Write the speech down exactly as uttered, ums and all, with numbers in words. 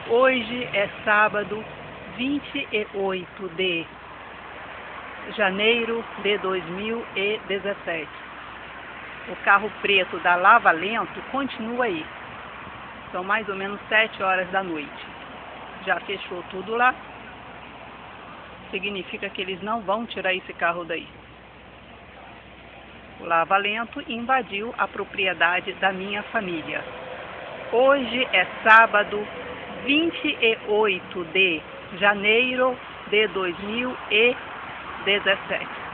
Hoje é sábado, vinte e oito de janeiro de dois mil e dezessete. O carro preto da Lava Lento continua aí. São mais ou menos sete horas da noite. Já fechou tudo lá. Significa que eles não vão tirar esse carro daí. O Lava Lento invadiu a propriedade da minha família. Hoje é sábado, vinte e oito de janeiro de dois mil e dezessete.